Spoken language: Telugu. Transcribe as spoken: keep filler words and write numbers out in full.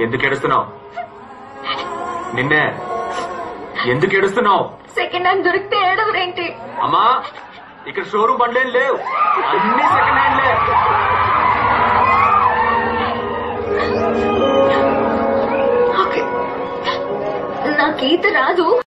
ఎందుకు ఏడుస్తున్నావు? నిన్నే ఎందుకు ఏడుస్తున్నావు? సెకండ్ హ్యాండ్ దొరికితే ఏడవరేంటి? అమ్మా ఇక్కడ షోరూమ్ బండ్లేం లేవు, అన్ని సెకండ్ హ్యాండ్లే. నాకు ఈత రాదు.